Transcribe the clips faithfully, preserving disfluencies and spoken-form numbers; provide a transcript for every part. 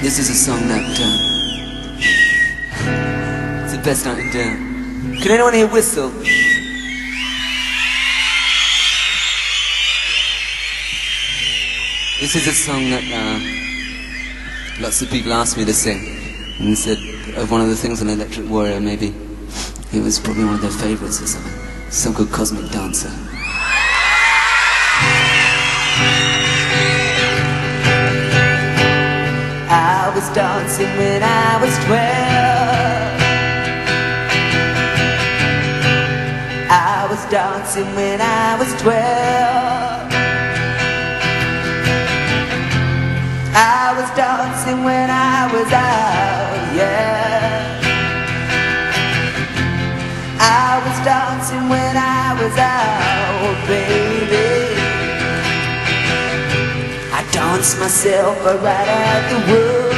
This is a song that uh, it's the best I can do. Can anyone hear whistle? This is a song that uh, lots of people asked me to sing, and said of one of the things on Electric Warrior, maybe it was probably one of their favourites or something. It's a song called Cosmic Dancer. I was dancing when I was twelve. I was dancing when I was twelve. I was dancing when I was out, yeah. I was dancing when I was out, baby. I danced myself right at the world.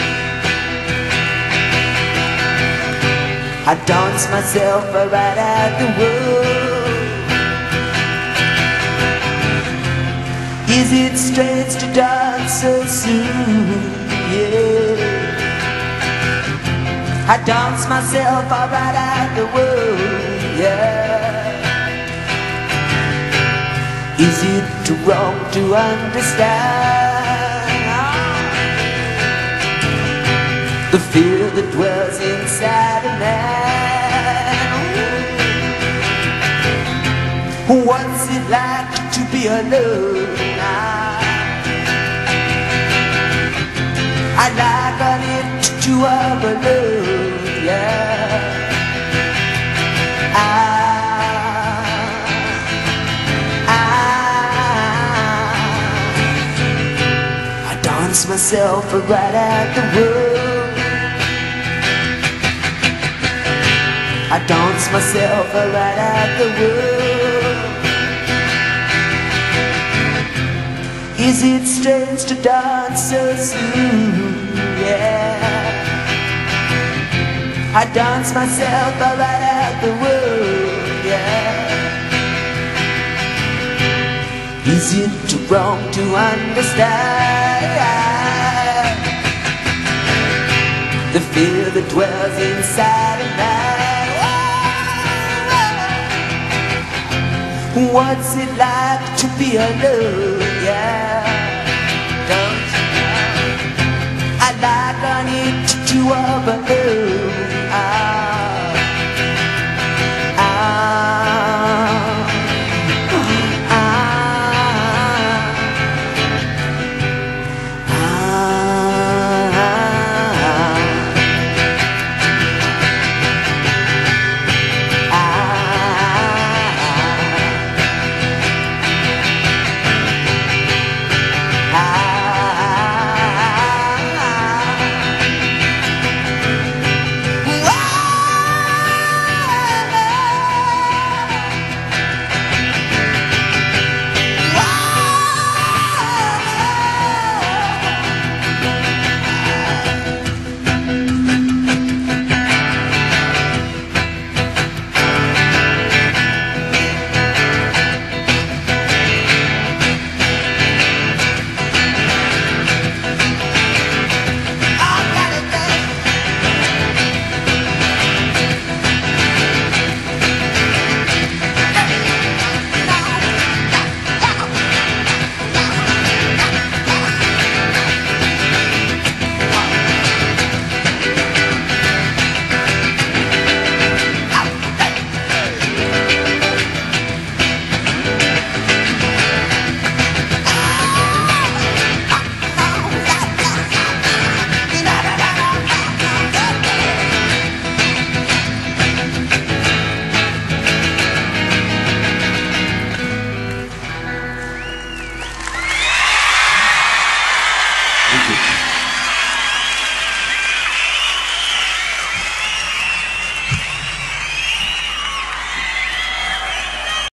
I danced myself right at the world. Is it strange to dance so soon? Yeah. I danced myself right at the world. Yeah. Is it wrong to understand the fear that dwells inside a man? What's it like to be alone? I like on it to overload, yeah. I, I, I dance myself right at the world. I dance myself right at the world. Is it strange to dance so soon? Yeah. I dance myself right at the world, yeah. Is it wrong to understand the fear that dwells inside a man? What's it like to be alone, yeah? Don't you know? I like on it to over